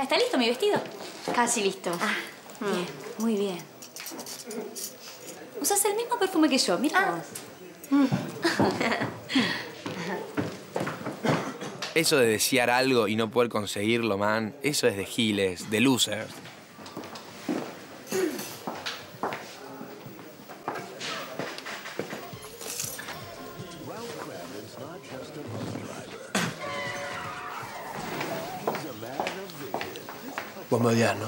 ¿Está listo mi vestido? Casi listo. Ah, bien, muy bien. Usas el mismo perfume que yo, mira vos. Eso de desear algo y no poder conseguirlo, man, eso es de giles, de losers. Vos me odias, ¿no?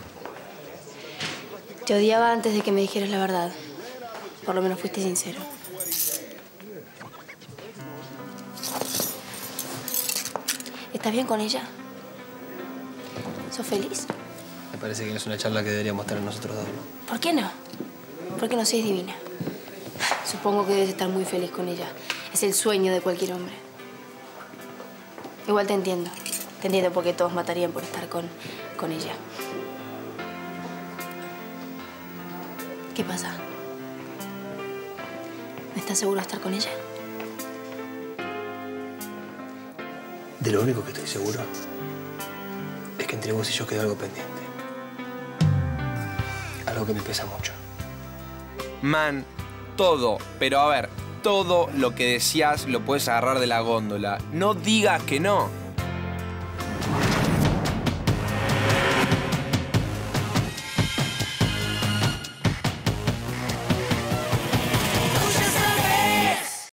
Te odiaba antes de que me dijeras la verdad. Por lo menos fuiste sincero. ¿Estás bien con ella? ¿Sos feliz? Me parece que es una charla que deberíamos tener nosotros dos, ¿no? ¿Por qué no? Porque no seas divina. Supongo que debes estar muy feliz con ella. Es el sueño de cualquier hombre. Igual te entiendo. Te entiendo porque todos matarían por estar con ella. ¿Qué pasa? ¿No estás seguro de estar con ella? De lo único que estoy seguro es que entre vos y yo quedó algo pendiente. Algo que me pesa mucho. Man, todo, pero a ver, todo lo que deseas lo puedes agarrar de la góndola. No digas que no.